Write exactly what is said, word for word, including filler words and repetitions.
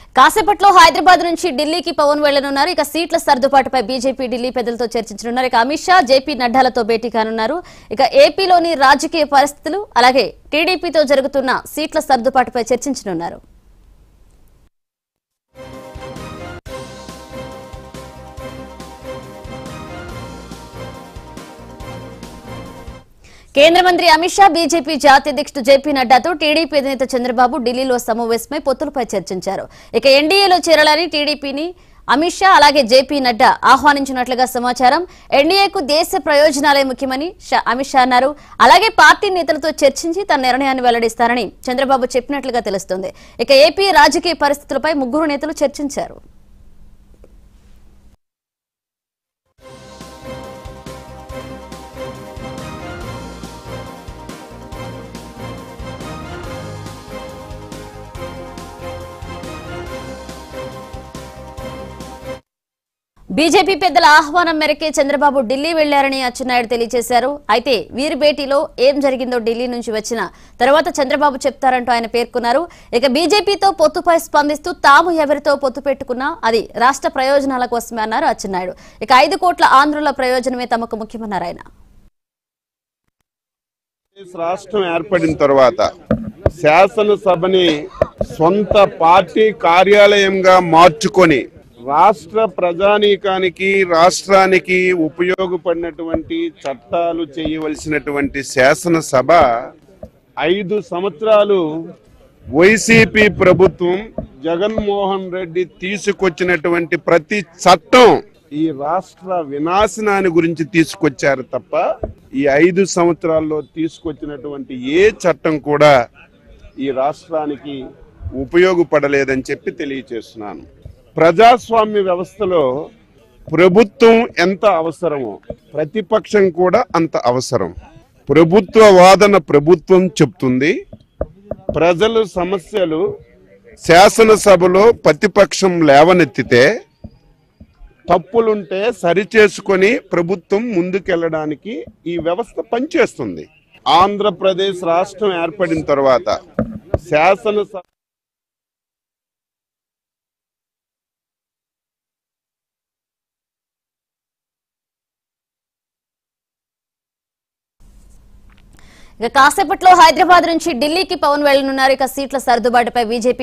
కాసేపట్లో హైదరాబాద్ నుంచి ఢిల్లీకి పవన్ వెళ్లనున్నారు. ఇక సీట్ల సర్దుబాటుపై బీజేపీ ఢిల్లీ పెద్దలతో చర్చించనున్నారు. ఇక అమిత్ షా జేపీ నడ్డాలతో భేటీ కానున్నారు. ఇక ఏపీలోని రాజకీయ పరిస్థితులు అలాగే టీడీపీతో జరుగుతున్న సీట్ల సర్దుబాటుపై చర్చించనున్నారు. కేంద్ర మంత్రి అమిత్ షా బీజేపీ జాతీయ అధ్యక్షుడు జేపీ నడ్డాతో టీడీపీ అధినేత చంద్రబాబు ఢిల్లీలో సమావేశమై పొత్తులపై చర్చించారు. ఇక ఎన్డీఏలో చేరాలని టీడీపీని అమిత్ షా అలాగే జేపీ నడ్డా ఆహ్వానించినట్లుగా సమాచారం. ఎన్డీఏకు దేశ ప్రయోజనాలే ముఖ్యమని అమిత్ షా అన్నారు. అలాగే పార్టీ నేతలతో చర్చించి తన నిర్ణయాన్ని వెల్లడిస్తారని చంద్రబాబు చెప్పినట్లుగా తెలుస్తోంది. ఇక ఏపీ రాజకీయ పరిస్థితులపై ముగ్గురు నేతలు చర్చించారు. బీజేపీ పెద్దల ఆహ్వానం మేరకే చంద్రబాబు ఢిల్లీ వెళ్లారని అచ్చెన్నాయుడు తెలియజేశారు. అయితే వీరి భేటీలో ఏం జరిగిందో ఢిల్లీ నుంచి వచ్చిన తర్వాత చంద్రబాబు చెప్తారంటూ ఆయన పేర్కొన్నారు. ఇక బీజేపీతో పొత్తుపై స్పందిస్తూ తాము ఎవరితో పొత్తు పెట్టుకున్నా అది రాష్ట్ర ప్రయోజనాల కోసమే అన్నారు అచ్చెన్నాయుడు. ఇక ఐదు కోట్ల ఆంధ్రుల ప్రయోజనమే తమకు ముఖ్యమన్నారు ఆయన. రాష్ట్రం ఏర్పడిన తర్వాత శాసనసభని సొంత పార్టీ కార్యాలయంగా మార్చుకొని రాష్ట్ర ప్రజానీకానికి రాష్ట్రానికి ఉపయోగపడినటువంటి చట్టాలు చేయవలసినటువంటి శాసనసభ ఐదు సంవత్సరాలు వైసీపీ ప్రభుత్వం జగన్మోహన్ రెడ్డి తీసుకొచ్చినటువంటి ప్రతి చట్టం ఈ రాష్ట్ర వినాశనాన్ని గురించి తీసుకొచ్చారు తప్ప ఈ ఐదు సంవత్సరాల్లో తీసుకొచ్చినటువంటి ఏ చట్టం కూడా ఈ రాష్ట్రానికి ఉపయోగపడలేదని చెప్పి తెలియజేస్తున్నాను. ప్రజాస్వామ్య వ్యవస్థలో ప్రభుత్వం ఎంత అవసరమో ప్రతిపక్షం కూడా అంత అవసరం. ప్రభుత్వ వాదన ప్రభుత్వం చెప్తుంది. ప్రజల సమస్యలు శాసనసభలో ప్రతిపక్షం లేవనెత్తితే తప్పులుంటే సరిచేసుకొని ప్రభుత్వం ముందుకెళ్లడానికి ఈ వ్యవస్థ పనిచేస్తుంది. ఆంధ్రప్రదేశ్ రాష్ట్రం ఏర్పడిన తర్వాత శాసనసభ ఇక కాసేపట్లో హైదరాబాద్ నుంచి ఢిల్లీకి పవన్ వెళ్లనున్నారు. ఇక సీట్ల సర్దుబాటుపై బీజేపీ